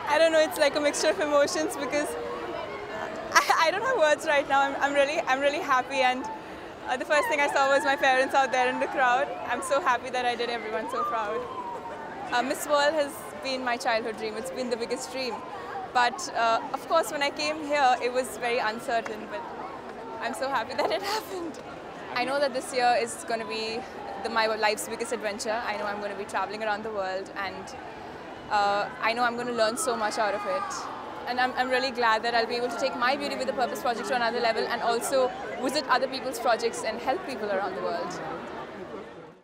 I don't know, it's like a mixture of emotions because I don't have words right now. I'm really happy, and the first thing I saw was my parents out there in the crowd. I'm so happy that I did everyone so proud. Miss World has been my childhood dream. It's been the biggest dream. But of course, when I came here, it was very uncertain, but I'm so happy that it happened. I know that this year is going to be my life's biggest adventure. I know I'm going to be traveling around the world, and I know I'm going to learn so much out of it. And I'm really glad that I'll be able to take my Beauty with a Purpose project to another level and also visit other people's projects and help people around the world.